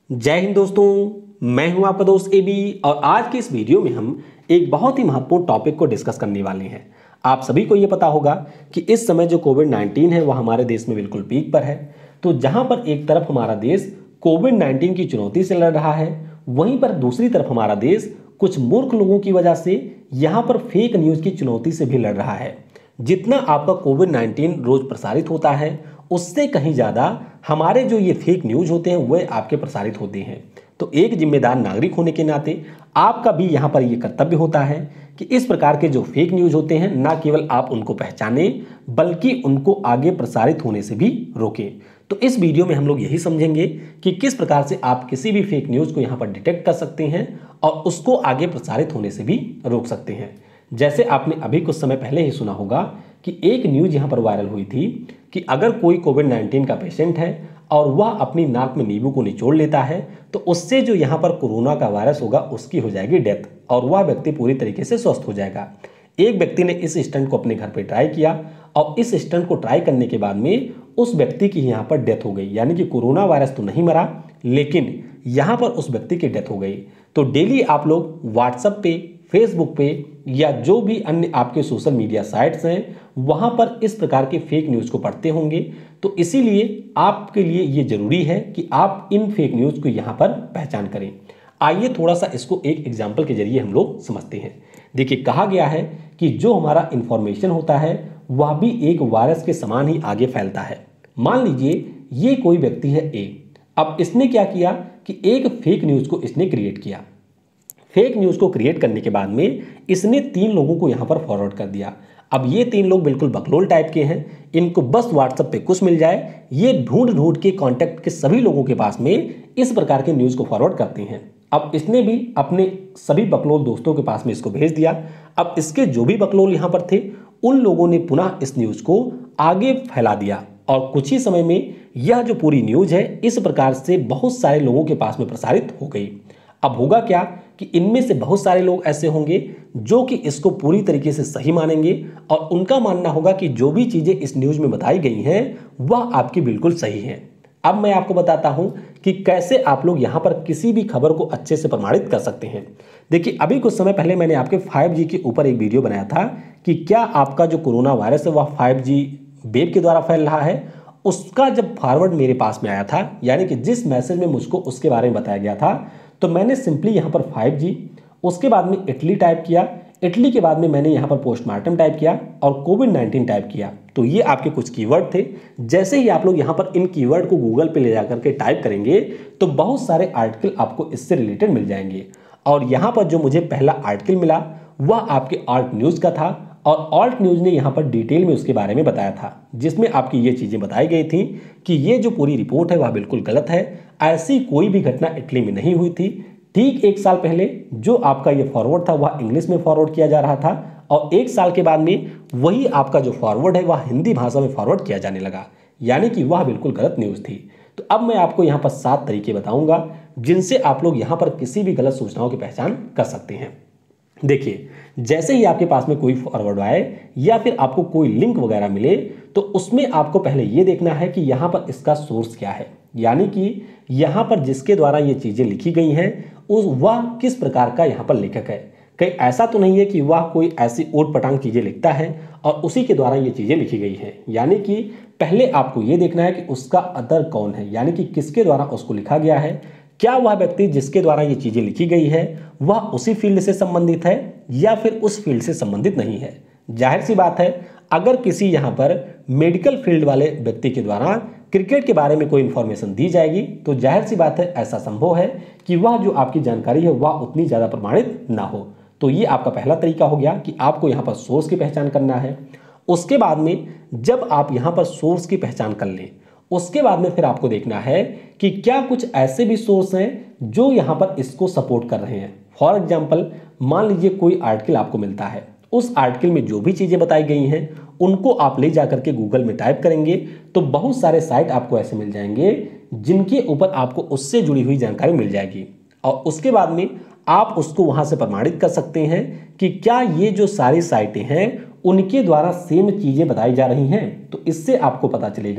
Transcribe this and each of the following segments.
जय हिंद दोस्तों, मैं हूं आपका दोस्त एबी और आज की इस वीडियो में हम एक बहुत ही महत्वपूर्ण टॉपिक को डिस्कस करने वाले हैं। आप सभी को यह पता होगा कि इस समय जो कोविड-19 है वह हमारे देश में बिल्कुल पीक पर है। तो जहां पर एक तरफ हमारा देश कोविड-19 की चुनौती से लड़ रहा है, वहीं पर दूसरी तरफ हमारा देश कुछ मूर्ख लोगों की वजह से यहां पर फेक न्यूज़ की चुनौती से भी लड़ रहा है। जितना आपका कोविड-19 रोज प्रसारित होता है, उससे कहीं ज़्यादा हमारे जो ये फेक न्यूज़ होते हैं वह आपके प्रसारित होते हैं। तो एक जिम्मेदार नागरिक होने के नाते आपका भी यहाँ पर ये कर्तव्य होता है कि इस प्रकार के जो फेक न्यूज़ होते हैं ना केवल आप उनको पहचानें बल्कि उनको आगे प्रसारित होने से भी रोकें। तो इस वीडियो में हम लोग यही समझेंगे कि किस प्रकार से आप किसी भी फेक न्यूज़ को यहाँ पर डिटेक्ट कर सकते हैं और उसको आगे प्रसारित होने से भी रोक सकते हैं। जैसे आपने अभी कुछ समय पहले ही सुना होगा कि एक न्यूज़ यहाँ पर वायरल हुई थी कि अगर कोई कोविड-19 का पेशेंट है और वह अपनी नाक में नींबू को निचोड़ लेता है तो उससे जो यहाँ पर कोरोना का वायरस होगा उसकी हो जाएगी डेथ और वह व्यक्ति पूरी तरीके से स्वस्थ हो जाएगा। एक व्यक्ति ने इस स्टंट को अपने घर पे ट्राई किया और इस स्टंट को ट्राई करने के बाद में उस व्यक्ति की यहाँ पर डेथ हो गई, यानी कि कोरोना वायरस तो नहीं मरा लेकिन यहाँ पर उस व्यक्ति की डेथ हो गई। तो डेली आप लोग व्हाट्सएप पे, फेसबुक पे या जो भी अन्य आपके सोशल मीडिया साइट्स हैं वहां पर इस प्रकार के फेक न्यूज़ को पढ़ते होंगे। तो इसीलिए आपके लिए ये जरूरी है कि आप इन फेक न्यूज़ को यहाँ पर पहचान करें। आइए थोड़ा सा इसको एक एग्जाम्पल के जरिए हम लोग समझते हैं। देखिए, कहा गया है कि जो हमारा इंफॉर्मेशन होता है वह भी एक वायरस के समान ही आगे फैलता है। मान लीजिए ये कोई व्यक्ति है ए। अब इसने क्या किया कि एक फेक न्यूज़ को इसने क्रिएट किया। फेक न्यूज़ को क्रिएट करने के बाद में इसने 3 लोगों को यहाँ पर फॉरवर्ड कर दिया। अब ये 3 लोग बिल्कुल बकलोल टाइप के हैं, इनको बस व्हाट्सएप पे कुछ मिल जाए ये ढूंढ ढूंढ के कॉन्टैक्ट के सभी लोगों के पास में इस प्रकार के न्यूज़ को फॉरवर्ड करते हैं। अब इसने भी अपने सभी बकलोल दोस्तों के पास में इसको भेज दिया। अब इसके जो भी बकलोल यहाँ पर थे उन लोगों ने पुनः इस न्यूज़ को आगे फैला दिया और कुछ ही समय में यह जो पूरी न्यूज़ है इस प्रकार से बहुत सारे लोगों के पास में प्रसारित हो गई। अब होगा क्या कि इनमें से बहुत सारे लोग ऐसे होंगे जो कि इसको पूरी तरीके से सही मानेंगे और उनका मानना होगा कि जो भी चीजें इस न्यूज़ में बताई गई हैं वह आपकी बिल्कुल सही है। अब मैं आपको बताता हूं कि कैसे आप लोग यहां पर किसी भी खबर को अच्छे से प्रमाणित कर सकते हैं। देखिए, अभी कुछ समय पहले मैंने आपके 5G के ऊपर एक वीडियो बनाया था कि क्या आपका जो कोरोना वायरस है वह 5G वेव के द्वारा फैल रहा है। उसका जब फॉरवर्ड मेरे पास में आया था, यानी कि जिस मैसेज में मुझको उसके बारे में बताया गया था, तो मैंने सिंपली यहाँ पर 5G, उसके बाद में इटली टाइप किया, इटली के बाद में मैंने यहाँ पर पोस्टमार्टम टाइप किया और कोविड-19 टाइप किया। तो ये आपके कुछ कीवर्ड थे। जैसे ही आप लोग यहाँ पर इन कीवर्ड को गूगल पे ले जाकर के टाइप करेंगे तो बहुत सारे आर्टिकल आपको इससे रिलेटेड मिल जाएंगे। और यहाँ पर जो मुझे पहला आर्टिकल मिला वह आपके ऑल्ट न्यूज़ का था और ऑल्ट न्यूज़ ने यहाँ पर डिटेल में उसके बारे में बताया था, जिसमें आपकी ये चीज़ें बताई गई थी कि ये जो पूरी रिपोर्ट है वह बिल्कुल गलत है। ऐसी कोई भी घटना इटली में नहीं हुई थी। ठीक 1 साल पहले जो आपका ये फॉरवर्ड था वह इंग्लिश में फॉरवर्ड किया जा रहा था और 1 साल के बाद में वही आपका जो फॉरवर्ड है वह हिंदी भाषा में फॉरवर्ड किया जाने लगा, यानी कि वह बिल्कुल गलत न्यूज़ थी। तो अब मैं आपको यहाँ पर 7 तरीके बताऊंगा जिनसे आप लोग यहाँ पर किसी भी गलत सूचनाओं की पहचान कर सकते हैं। देखिए, जैसे ही आपके पास में कोई फॉरवर्ड आए या फिर आपको कोई लिंक वगैरह मिले तो उसमें आपको पहले ये देखना है कि यहाँ पर इसका सोर्स क्या है, यानी कि यहाँ पर जिसके द्वारा ये चीज़ें लिखी गई हैं वह किस प्रकार का यहाँ पर लेखक है। कहीं ऐसा तो नहीं है कि वह कोई ऐसी ओट पटांग चीज़ें लिखता है और उसी के द्वारा ये चीज़ें लिखी गई हैं। यानी कि पहले आपको ये देखना है कि उसका अदर कौन है, यानी कि किसके द्वारा उसको लिखा गया है। क्या वह व्यक्ति जिसके द्वारा ये चीज़ें लिखी गई है वह उसी फील्ड से संबंधित है या फिर उस फील्ड से संबंधित नहीं है। जाहिर सी बात है, अगर किसी यहाँ पर मेडिकल फील्ड वाले व्यक्ति के द्वारा क्रिकेट के बारे में कोई इंफॉर्मेशन दी जाएगी तो जाहिर सी बात है ऐसा संभव है कि वह जो आपकी जानकारी है वह उतनी ज़्यादा प्रमाणित ना हो। तो ये आपका पहला तरीका हो गया कि आपको यहाँ पर सोर्स की पहचान करना है। उसके बाद में जब आप यहाँ पर सोर्स की पहचान कर लें उसके बाद में फिर आपको देखना है कि क्या कुछ ऐसे भी सोर्स हैं जो यहाँ पर इसको सपोर्ट कर रहे हैं। फॉर एग्जाम्पल, मान लीजिए कोई आर्टिकल आपको मिलता है, उस आर्टिकल में जो भी चीज़ें बताई गई हैं उनको आप ले जाकर के गूगल में टाइप करेंगे तो बहुत सारे साइट आपको ऐसे मिल जाएंगे जिनके ऊपर आपको उससे जुड़ी हुई जानकारी मिल जाएगी और उसके बाद में आप उसको वहां से प्रमाणित कर सकते हैं कि क्या ये जो सारी साइटें हैं उनके द्वारा सेम चीज़ें बताई जा रही हैं। तो इससे आपको पता चलेगा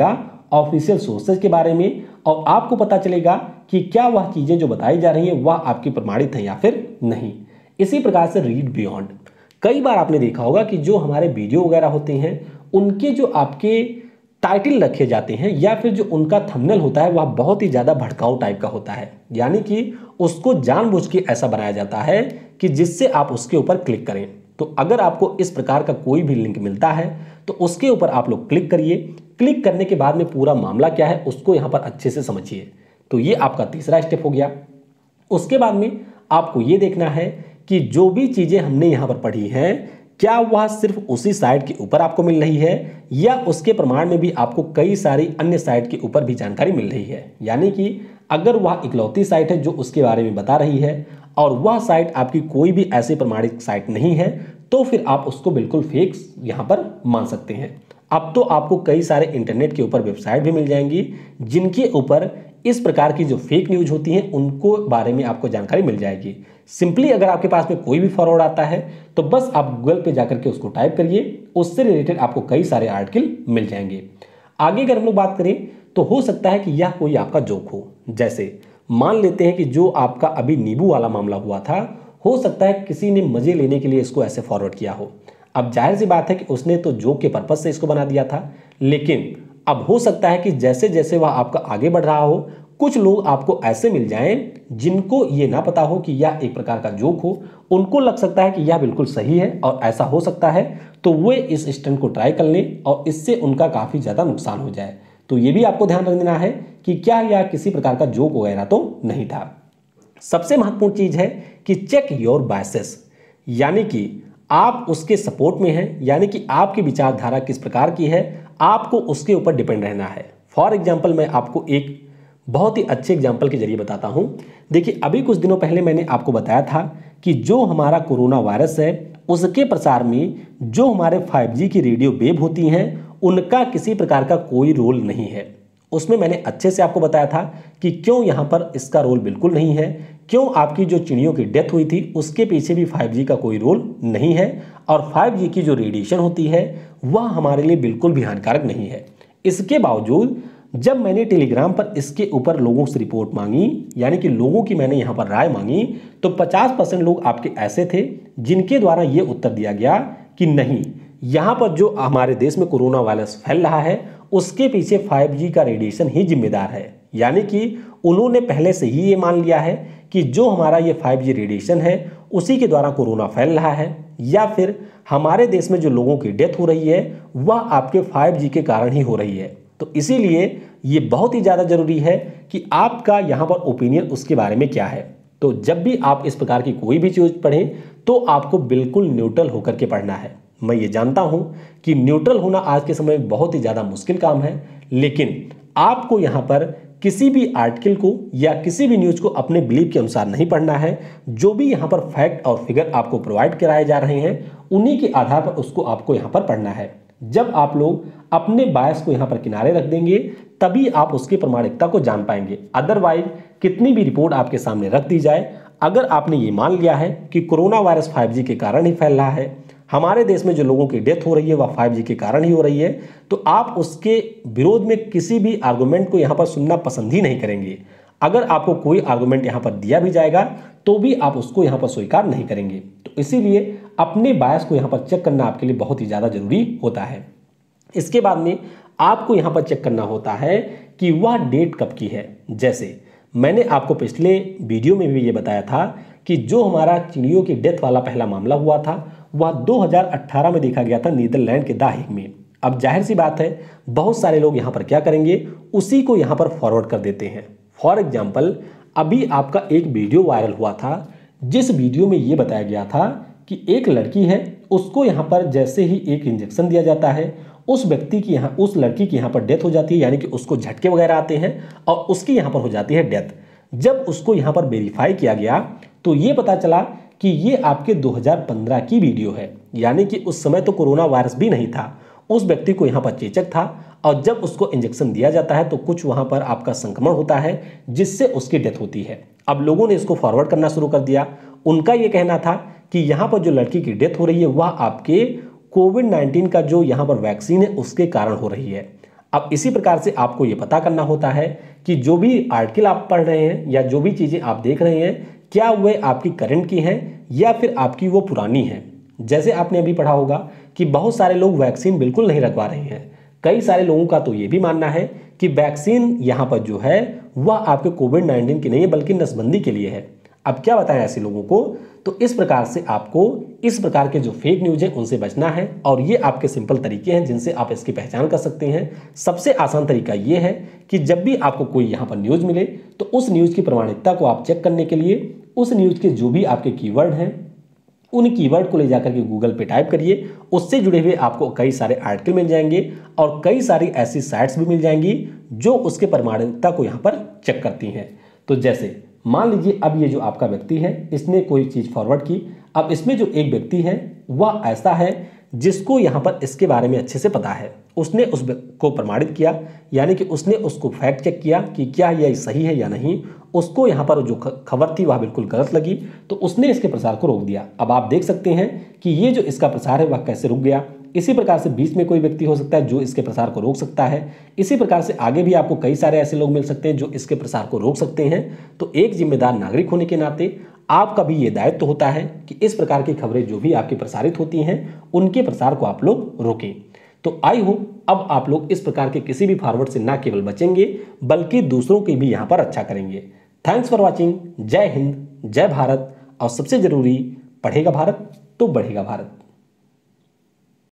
ऑफिशियल सोर्सेज के बारे में और आपको पता चलेगा कि क्या वह चीजें जो बताई जा रही हैं वह आपकी प्रमाणित है या फिर नहीं। इसी प्रकार से रीड बियॉन्ड, कई बार आपने देखा होगा कि जो हमारे वीडियो वगैरह होते हैं उनके जो आपके टाइटल रखे जाते हैं या फिर जो उनका थंबनेल होता है वह बहुत ही ज़्यादा भड़काऊ टाइप का होता है, यानी कि उसको जानबूझ के ऐसा बनाया जाता है कि जिससे आप उसके ऊपर क्लिक करें। तो अगर आपको इस प्रकार का कोई भी लिंक मिलता है तो उसके ऊपर आप लोग क्लिक करिए। क्लिक करने के बाद में पूरा मामला क्या है उसको यहाँ पर अच्छे से समझिए। तो ये आपका तीसरा स्टेप हो गया। उसके बाद में आपको ये देखना है कि जो भी चीज़ें हमने यहाँ पर पढ़ी हैं क्या वह सिर्फ उसी साइट के ऊपर आपको मिल रही है या उसके प्रमाण में भी आपको कई सारी अन्य साइट के ऊपर भी जानकारी मिल रही है। यानी कि अगर वह इकलौती साइट है जो उसके बारे में बता रही है और वह साइट आपकी कोई भी ऐसी प्रमाणित साइट नहीं है तो फिर आप उसको बिल्कुल फेक यहाँ पर मान सकते हैं। अब तो आपको कई सारे इंटरनेट के ऊपर वेबसाइट भी मिल जाएंगी जिनके ऊपर इस प्रकार की जो फेक न्यूज होती हैं उनको बारे में आपको जानकारी मिल जाएगी। सिंपली अगर आपके पास में कोई भी फॉरवर्ड आता है तो बस आप गूगल पे जाकर के उसको टाइप करिए, उससे रिलेटेड आपको कई सारे आर्टिकल मिल जाएंगे। आगे अगर हम लोग बात करें तो हो सकता है कि यह कोई आपका जोक हो। जैसे मान लेते हैं कि जो आपका अभी नींबू वाला मामला हुआ था, हो सकता है किसी ने मजे लेने के लिए इसको ऐसे फॉरवर्ड किया हो। अब जाहिर सी बात है कि उसने तो जोक के पर्पज से इसको बना दिया था, लेकिन अब हो सकता है कि जैसे जैसे वह आपका आगे बढ़ रहा हो कुछ लोग आपको ऐसे मिल जाएं जिनको ये ना पता हो कि यह एक प्रकार का जोक हो, उनको लग सकता है कि यह बिल्कुल सही है और ऐसा हो सकता है, तो वे इस स्टंट को ट्राई कर लें और इससे उनका काफ़ी ज़्यादा नुकसान हो जाए। तो ये भी आपको ध्यान रख देना है कि क्या यह किसी प्रकार का जोक वगैरह तो नहीं था। सबसे महत्वपूर्ण चीज़ है कि चेक योर बायसेस, यानी कि आप उसके सपोर्ट में हैं, यानी कि आपकी विचारधारा किस प्रकार की है आपको उसके ऊपर डिपेंड रहना है। फॉर एग्जाम्पल मैं आपको एक बहुत ही अच्छे एग्जाम्पल के जरिए बताता हूं। देखिए अभी कुछ दिनों पहले मैंने आपको बताया था कि जो हमारा कोरोना वायरस है उसके प्रसार में जो हमारे 5G की रेडियो वेव होती हैं उनका किसी प्रकार का कोई रोल नहीं है। उसमें मैंने अच्छे से आपको बताया था कि क्यों यहाँ पर इसका रोल बिल्कुल नहीं है, क्यों आपकी जो चिड़ियों की डेथ हुई थी उसके पीछे भी 5G का कोई रोल नहीं है और 5G की जो रेडिएशन होती है वह हमारे लिए बिल्कुल भी हानिकारक नहीं है। इसके बावजूद जब मैंने टेलीग्राम पर इसके ऊपर लोगों से रिपोर्ट मांगी, यानी कि लोगों की मैंने यहाँ पर राय मांगी, तो 50% लोग आपके ऐसे थे जिनके द्वारा ये उत्तर दिया गया कि नहीं, यहाँ पर जो हमारे देश में कोरोना वायरस फैल रहा है उसके पीछे 5G का रेडिएशन ही जिम्मेदार है। यानी कि उन्होंने पहले से ही ये मान लिया है कि जो हमारा ये 5G रेडिएशन है उसी के द्वारा कोरोना फैल रहा है, या फिर हमारे देश में जो लोगों की डेथ हो रही है वह आपके 5G के कारण ही हो रही है। तो इसीलिए ये बहुत ही ज़्यादा जरूरी है कि आपका यहाँ पर ओपिनियन उसके बारे में क्या है। तो जब भी आप इस प्रकार की कोई भी चीज़ पढ़ें तो आपको बिल्कुल न्यूट्रल होकर के पढ़ना है। मैं ये जानता हूँ कि न्यूट्रल होना आज के समय में बहुत ही ज़्यादा मुश्किल काम है, लेकिन आपको यहाँ पर किसी भी आर्टिकल को या किसी भी न्यूज़ को अपने बिलीव के अनुसार नहीं पढ़ना है। जो भी यहाँ पर फैक्ट और फिगर आपको प्रोवाइड कराए जा रहे हैं उन्हीं के आधार पर उसको आपको यहाँ पर पढ़ना है। जब आप लोग अपने बायस को यहाँ पर किनारे रख देंगे तभी आप उसकी प्रामाणिकता को जान पाएंगे। अदरवाइज कितनी भी रिपोर्ट आपके सामने रख दी जाए, अगर आपने ये मान लिया है कि कोरोना वायरस 5G के कारण ही फैल रहा है, हमारे देश में जो लोगों की डेथ हो रही है वह 5G के कारण ही हो रही है, तो आप उसके विरोध में किसी भी आर्गुमेंट को यहाँ पर सुनना पसंद ही नहीं करेंगे। अगर आपको कोई आर्गुमेंट यहाँ पर दिया भी जाएगा तो भी आप उसको यहाँ पर स्वीकार नहीं करेंगे। तो इसीलिए अपने बायस को यहाँ पर चेक करना आपके लिए बहुत ही ज़्यादा जरूरी होता है। इसके बाद में आपको यहाँ पर चेक करना होता है कि वह डेट कब की है। जैसे मैंने आपको पिछले वीडियो में भी ये बताया था कि जो हमारा चिड़ियों की डेथ वाला पहला मामला हुआ था वह 2018 में देखा गया था नीदरलैंड के द हेग में। अब जाहिर सी बात है बहुत सारे लोग यहाँ पर क्या करेंगे, उसी को यहाँ पर फॉरवर्ड कर देते हैं। फॉर एग्जाम्पल अभी आपका एक वीडियो वायरल हुआ था जिस वीडियो में ये बताया गया था कि एक लड़की है, उसको यहाँ पर जैसे ही एक इंजेक्शन दिया जाता है उस व्यक्ति की यहाँ उस लड़की की यहाँ पर डेथ हो जाती है, यानी कि उसको झटके वगैरह आते हैं और उसकी यहाँ पर हो जाती है डेथ। जब उसको यहाँ पर वेरीफाई किया गया तो ये पता चला कि ये आपके 2015 की वीडियो है, यानी कि उस समय तो कोरोना वायरस भी नहीं था, उस व्यक्ति को यहाँ पर चेचक था और जब उसको इंजेक्शन दिया जाता है तो कुछ वहाँ पर आपका संक्रमण होता है जिससे उसकी डेथ होती है। अब लोगों ने इसको फॉरवर्ड करना शुरू कर दिया। उनका ये कहना था कि यहाँ पर जो लड़की की डेथ हो रही है वह आपके कोविड-19 का जो यहाँ पर वैक्सीन है उसके कारण हो रही है। अब इसी प्रकार से आपको ये पता करना होता है कि जो भी आर्टिकल आप पढ़ रहे हैं या जो भी चीज़ें आप देख रहे हैं, क्या वह आपकी करंट की हैं या फिर आपकी वो पुरानी है। जैसे आपने अभी पढ़ा होगा कि बहुत सारे लोग वैक्सीन बिल्कुल नहीं लगवा रहे हैं। कई सारे लोगों का तो ये भी मानना है कि वैक्सीन यहाँ पर जो है वह आपके कोविड-19 की नहीं है बल्कि नसबंदी के लिए है। अब क्या बताएं ऐसे लोगों को? तो इस प्रकार से आपको इस प्रकार के जो फेक न्यूज़ है उनसे बचना है और ये आपके सिंपल तरीके हैं जिनसे आप इसकी पहचान कर सकते हैं। सबसे आसान तरीका ये है कि जब भी आपको कोई यहाँ पर न्यूज़ मिले तो उस न्यूज़ की प्रामाणिकता को आप चेक करने के लिए उस न्यूज़ के जो भी आपके कीवर्ड हैं उन कीवर्ड को ले जाकर के गूगल पे टाइप करिए। उससे जुड़े हुए आपको कई सारे आर्टिकल मिल जाएंगे और कई सारी ऐसी साइट्स भी मिल जाएंगी जो उसके प्रामाणिकता को यहाँ पर चेक करती हैं। तो जैसे मान लीजिए अब ये जो आपका व्यक्ति है इसने कोई चीज़ फॉरवर्ड की। अब इसमें जो एक व्यक्ति है वह ऐसा है जिसको यहाँ पर इसके बारे में अच्छे से पता है। उसने उसको प्रमाणित किया, यानी कि उसने उसको फैक्ट चेक किया कि क्या यह सही है या नहीं। उसको यहाँ पर जो खबर थी वह बिल्कुल गलत लगी तो उसने इसके प्रसार को रोक दिया। अब आप देख सकते हैं कि ये जो इसका प्रसार है वह कैसे रुक गया। इसी प्रकार से बीच में कोई व्यक्ति हो सकता है जो इसके प्रसार को रोक सकता है। इसी प्रकार से आगे भी आपको कई सारे ऐसे लोग मिल सकते हैं जो इसके प्रसार को रोक सकते हैं। तो एक जिम्मेदार नागरिक होने के नाते आपका भी ये दायित्व होता है कि इस प्रकार की खबरें जो भी आपकी प्रसारित होती हैं उनके प्रसार को आप लोग रोकें। तो आई होप अब आप लोग इस प्रकार के किसी भी फॉरवर्ड से ना केवल बचेंगे बल्कि दूसरों की भी यहाँ पर अच्छा करेंगे। Thanks for watching. जय हिंद, जय भारत और सबसे जरूरी, पढ़ेगा भारत तो बढ़ेगा भारत।